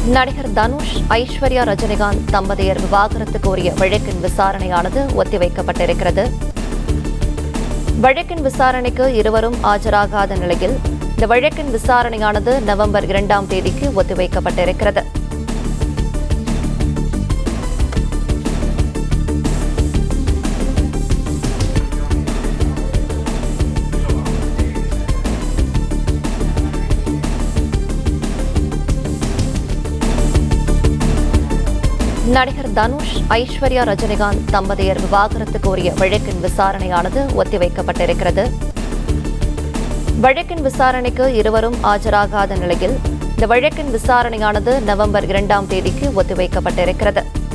நடிகர் தனுஷ், ஐஸ்வர்யா ரஜினிகாந்த் தம்பதியர் விவாகரத்து கோரிய வழக்கின் விசாரணையானது ஒத்திவைக்கப்பட்டிருக்கிறது. வழக்கின் விசாரணைக்கு இருவரும் ஆஜராகாத நிலையில் இந்த வழக்கின் விசாரணையானது நவம்பர் 2ஆம் தேதிக்கு ஒத்திவைக்கப்பட்டிருக்கிறது. நடிகர் தனுஷ், ஐஸ்வர்யா ரஜினிகாந்த் தம்பதியர் விவாகரத்து கோரிய வழக்கின் விசாரணையானது ஒத்திவைக்கப்பட்டிருக்கிறது. வழக்கின் விசாரணைக்கு இருவரும் ஆஜராகாத நிலையில் இந்த வழக்கின் விசாரணையானது நவம்பர் 2ஆம் தேதிக்கு ஒத்திவைக்கப்பட்டிருக்கிறது.